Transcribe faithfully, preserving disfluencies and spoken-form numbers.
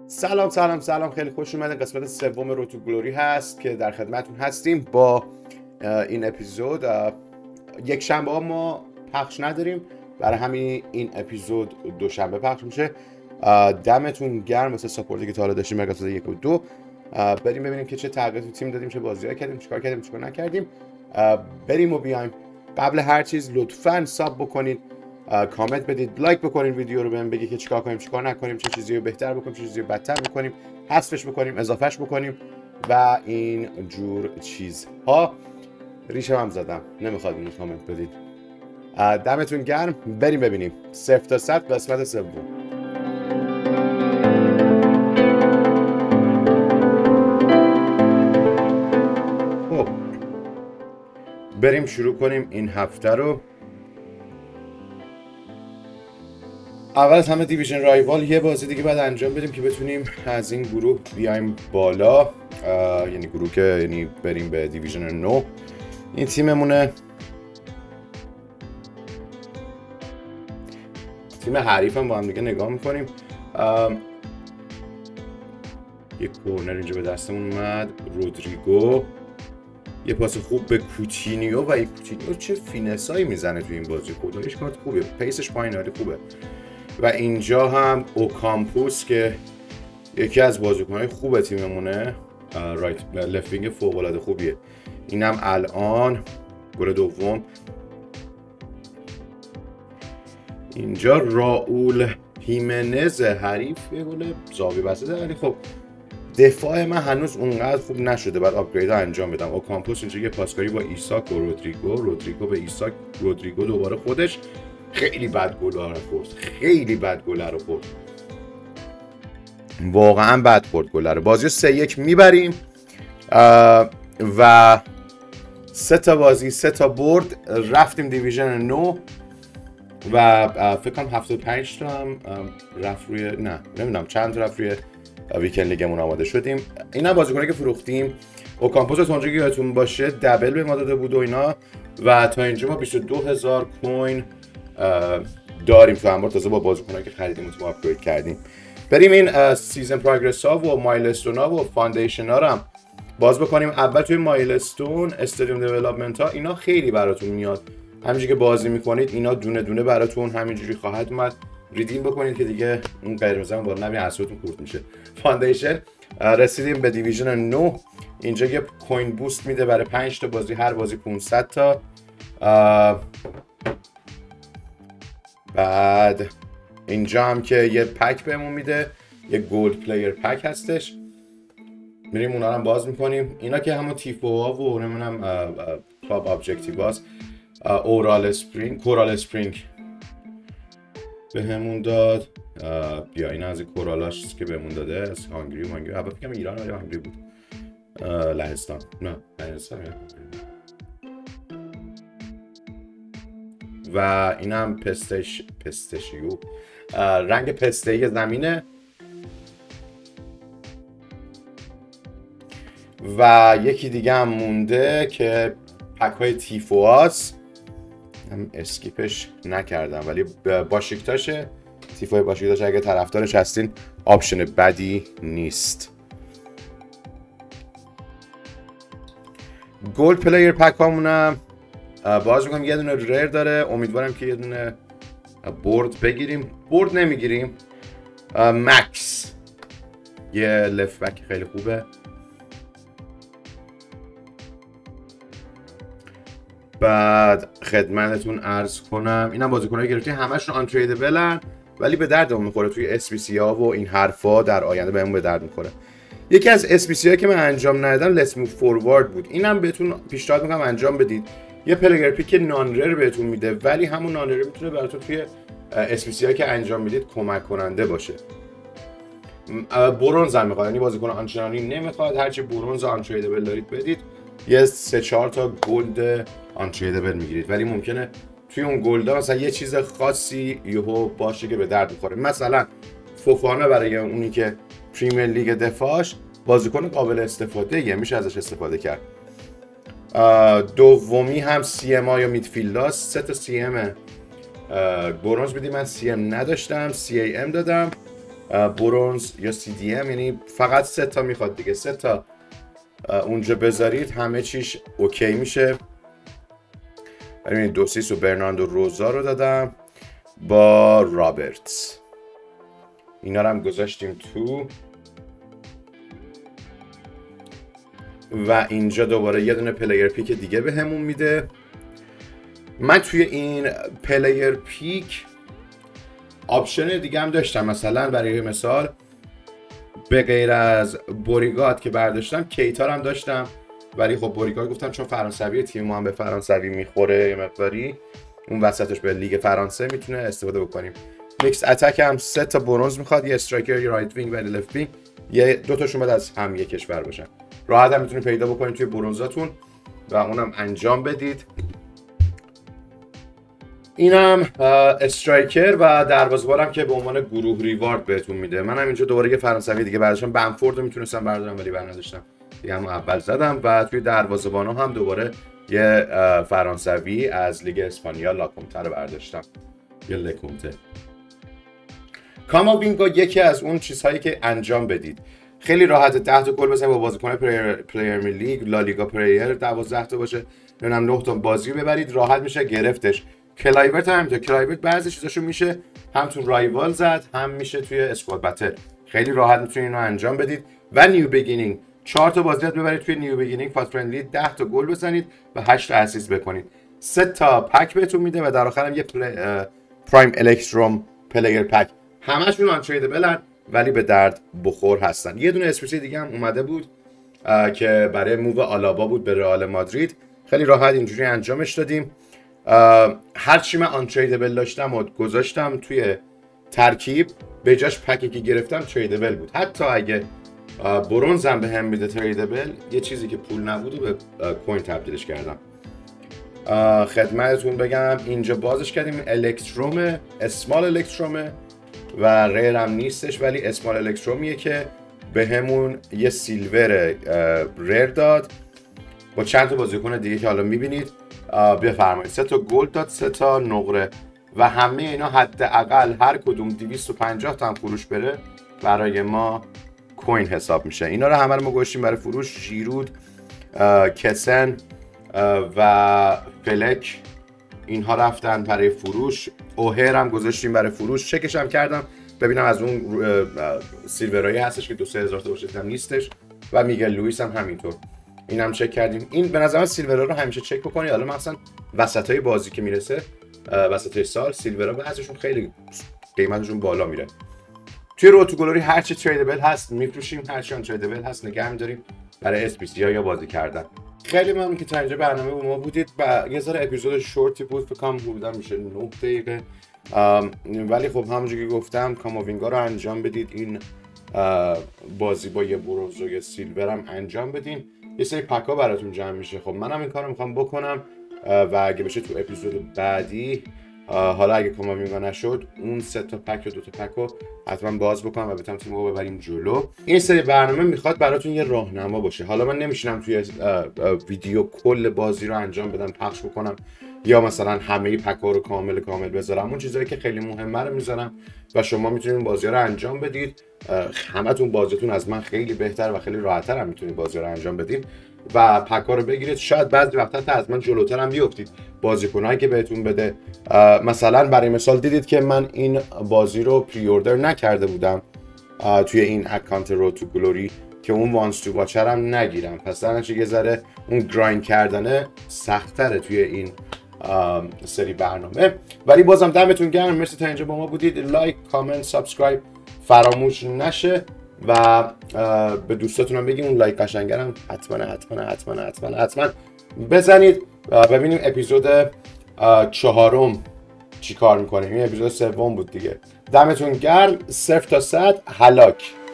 سلام سلام سلام خیلی خوش اومدین. قسمت سوم رو تو گلوری هست که در خدمتتون هستیم با این اپیزود. یک شنبه ها ما پخش نداریم، برای همین این اپیزود دوشنبه پخش میشه. دمتون گرم واسه ساپورتی که تا حالا داشتیم در قسمت یک و دو. بریم ببینیم که چه تغییراتی تیم دادیم، چه بازی‌ها کردیم، چیکار کردیم، چیکار نکردیم. بریم و بیایم. قبل هر چیز لطفاً ساب بکنید، کامنت بدید، لایک بکنید، ویدیو رو بهم بگید که چیکار کنیم، چیکار نکنیم، چه چیزی رو بهتر بکنیم، چه چیزی رو بدتر بکنیم، حذفش بکنیم، اضافهش بکنیم و این جور چیزها. ریشم هم زدم، نمیخواد اینو کامنت بدید. دمتون گرم. بریم ببینیم صفر تا صد قسمت سوم. خب بریم شروع کنیم این هفته رو. اول از همه دیویژن رایوال یه بازی دیگه باید انجام بدیم که بتونیم از این گروه بیایم بالا، یعنی گروه که یعنی بریم به دیویژن نه. این تیممونه، تیم حریف هم با هم دیگه نگاه میکنیم. یه کورنر اینجا به دستمون اومد، رودریگو یه پاس خوب به کوتینیو و این کوتینیو چه فینسایی میزنه تو این بازی، خداییش کارت خوبه، پیسش پایین آره خوبه. و اینجا هم اوکامپوس که یکی از بازیکن‌های خوب تیممونه، رایت لفت وینگ فوق‌العاده خوبیه. اینم الان گل دوم. اینجا راول هیمنز حریف یه گل زاویه بسته، ولی خب دفاع من هنوز اونقدر خوب نشده، بعد آپگرید ها انجام بدم. اوکامپوس اینجا یه پاسکاری با ایساک و رودریگو، رودریگو به ایساک، رودریگو دوباره خودش. خیلی بد گل رو خورد، خیلی بد گل رو خورد، واقعا بد خورد گل رو. بازی سه یک میبریم و سه تا بازی سه تا برد، رفتیم دیویژن نه و فکر کنم هفتاد و پنج تا هم رفت روی، نه نمیدونم چند تا رفت روی ویکند لیگمون آماده شدیم. اینا بازیکنایی که فروختیم. اوکامپوس تا اونجا که یادتون باشه دبل به ما داده بود و اینا، و تا اینجا ما بیست و دو هزار کوین داریم تو انبار، تازه با بازیکنایی که خریدیم و آپگرید کردیم. بریم این سیزن پروگرس ها و مایلستون ها و فاندیشن ها رو هم باز بکنیم. اول توی مایلستون استادیوم دیولپمنت ها اینا خیلی براتون میاد، همینجوری که بازی میکنید اینا دونه دونه براتون همینجوری خواهد اومد. ریدیم بکنید که دیگه اون قرمز هم با نمی اعصابتون خورد میشه. فاندیشن رسیدیم به دیویژن نه. اینجا یه کوین بوست میده برای پنج تا بازی، هر بازی پانصد تا. بعد اینجا هم که یه پک بهمون میده، یه گولد پلیر پک هستش، میریم اونا رو باز میکنیم. اینا که همون تیفو ها و نمیدونم کلاب ابجکتیو هاست. اورال اسپرینگ، کورال اسپرینگ بهمون داد. بیا اینا از کورالاش که بهمون داده از هانگری. هانگری اول فکر کنم ایران ولی هانگری بود. لهستان، نه لهستان. و اینم پستش پستشیو، رنگ پسته‌ای زمینه. و یکی دیگه هم مونده که پک های تیفو هاست، هم اسکیپش نکردم ولی باشیکتاشه. تیفوی باشیکتاش اگه طرفدارش هستین آپشن بدی نیست. گولد پلیر پک هامونم باز میکنم، یه دونه ریر داره، امیدوارم که یه دونه برد بگیریم. برد نمیگیریم. مکس یه لفت بک خیلی خوبه. بعد خدمتتون عرض کنم اینم بازیکنایی گرفتیم، همشون آن تریدبلن ولی به دردمون میخوره توی اس پی سی ها و این حرفا، در آینده بهمون به درد میخوره. یکی از اس پی سی ها که من انجام ندادم لتس موو فوروارد بود. اینم بهتون پیشنهاد میکنم انجام بدید. یه پلگر پیک نان رر بهتون میده ولی همون نان رر میتونه براتون توی اس پی سی ها که انجام میدید کمک کننده باشه. برونز هم میخواد، یعنی بازیکن آنچنانی نمیخواد، هرچی برونز آن تریدبل دارید بدید. یه سه چهار تا گلد آن تریدبل میگیرید، ولی ممکنه توی اون گلدا مثلا یه چیز خاصی یهو باشه که به درد بخوره. مثلا فوفانا برای اونی که پریمیر لیگ دفاعش بازیکن قابل استفاده یه، میشه ازش استفاده کرد. دومی هم سی ام یا میدفیلداست. سه تا سی ام برونز بدی، من سی ام نداشتم، سی ای ام دادم برونز یا سی دی ام، یعنی فقط سه تا میخواد دیگه. سه تا اونجا بذارید همه چیش اوکی میشه. ببینید دوسیس و برناردو روزا رو دادم با رابرتس، اینا رو هم گذاشتیم تو و اینجا دوباره یه دونه پلیر پیک دیگه به همون میده. من توی این پلیر پیک آپشن دیگه هم داشتم، مثلا برای مثال به غیر از بوریگات که برداشتم کیتا هم داشتم، ولی خب بوریگات گفتم چون فرانسوی تیم ما هم به فرانسوی میخوره یه مقداری، اون وسطش به لیگ فرانسه میتونه استفاده بکنیم. میکس اتک هم سه تا برونز میخواد، یه استرایکر، یه رایت وینگ و لفت وینگ، یه دو تاشون بعد از هم یک کشور باشن. راحت هم میتونید پیدا بکنید توی برونزاتون و اونم انجام بدید. اینم استرایکر و دروازه‌بانم که به عنوان گروه ریوارد بهتون میده. منم اینجا دوباره یه فرانسوی دیگه برداشتم، بنفورد رو میتونستم بردارم ولی برداشتم دیگه، هم اول زدم. و توی دروازه‌بانا هم دوباره یه فرانسوی از لیگ اسپانیا لاکومته رو برداشتم، یه لکومته. کاماوینگا یکی از اون چیزهایی که انجام بدید خیلی راحت، ده تا گل بزنید با بازیکن پلیر پلیر لیگ، لالیگا پلیر دوازده تا باشه، نمیدونم نه تا بازی رو ببرید راحت میشه گرفتش. کلایورت هم همینطور، کلایورت بعضی چیزاشو میشه هم تو رایوال زد هم میشه توی اسکواد بتل، خیلی راحت میتونید اینو انجام بدید. و نیو بیگینینگ چهار تا بازی ببرید توی نیو بیگینینگ پاس فرندلی، ده تا گل بزنید و هشت تا اسیست بکنید. سه تا پک بهتون میده و در آخر هم یه پرایم الکتروم پلیر پک. همشون آنتریدبلن ولی به درد بخور هستن. یه دونه اسپیسی دیگه هم اومده بود که برای موو آلابا بود به رئال مادرید، خیلی راحت اینجوری انجامش دادیم. هرچی من آنتریدبل داشتم و گذاشتم توی ترکیب، به جاش پکی که گرفتم تریدبل بود. حتی اگه برونز هم به هم میده تریدبل، یه چیزی که پول نبود به کوین تبدیلش کردم. خدمتتون بگم اینجا بازش کردیم، الکترومه، اسمال الکترومه و ریر هم نیستش ولی اسمال الکترومیه که به همون یه سیلور ریر داد با چند تا بازیکن دیگه که حالا میبینید. بفرمایید سه تا گلد داد، سه تا نقره و همه اینا حداقل هر کدوم دویست و پنجاه تا هم فروش بره برای ما کوین حساب میشه. اینا رو همه رو ما گذاشتیم برای فروش. ژیرود، کسن و فلک اینها رفتن برای فروش. اوهر هم گذاشتیم برای فروش. چکش هم کردم ببینم از اون سیلورایی هستش که دو سه هزار تا باشه، دیدم نیستش. و میگل لوئیس هم همینطور، اینم چک کردیم. این به نظر من سیلورا رو همیشه چک بکنید. حالا مثلا وسطای بازی که میرسه، وسطای سال، سیلورا بعضیشون خیلی قیمتشون بالا میره. توی رو تو گلوری هر چی تریدبل هست میفروشیم، هر چی آن تریدبل هست نگه می‌داریم برای اس پی سی ها یا بازی کردن. خیلی ممنون که تا اینجا برنامه با ما بودید و یه ذره اپیزود شورتی بود، فکر کنم حدودا میشه نه دقیقه، ولی خب همونجوری که گفتم کاماوینگا رو انجام بدید، این بازی با یه برونز و یه سیلور هم انجام بدین، یه سری پکا براتون جمع میشه. خب منم این کارو میخوام بکنم و اگه بشه تو اپیزود بعدی، حالا اگه کاماوینگا نشد، اون سه تا پک و دو تا پک رو حتما باز بکنم و بتونم تیمو ببریم جلو. این سری برنامه میخواد براتون یه راهنما باشه. حالا من نمیشینم توی ویدیو کل بازی رو انجام بدم پخش بکنم یا مثلا همه پکا رو کامل کامل بذارم، اون چیزایی که خیلی مهمه رو میذارم و شما میتونید بازی رو انجام بدید. همتون بازیتون از من خیلی بهتر و خیلی راحت‌تر هم میتونید بازی رو انجام بدید و پکا رو بگیرید. شاید بعضی وقتا تا از من جلوتر هم بیافتید. بازیکنایی که بهتون بده، مثلا برای مثال دیدید که من این بازی رو پری اوردر نکرده بودم توی این اکانت رو تو گلوری که اون وانس تو واچر هم نگیرم، پس در نتیجه یه ذره اون گرایند کردنه سخت‌تره توی این سری برنامه. ولی بازم دمتون گرم، مرسی تا اینجا با ما بودید. لایک، کامنت، سابسکرایب فراموش نشه و به دوستاتون هم بگیم اون لایک قشنگرم حتما حتما حتما حتما حتما بزنید. ببینیم اپیزود چهارم چی کار میکنیم. این اپیزود سوم بود دیگه. دمتون گرم. صفر تا صد هلاک.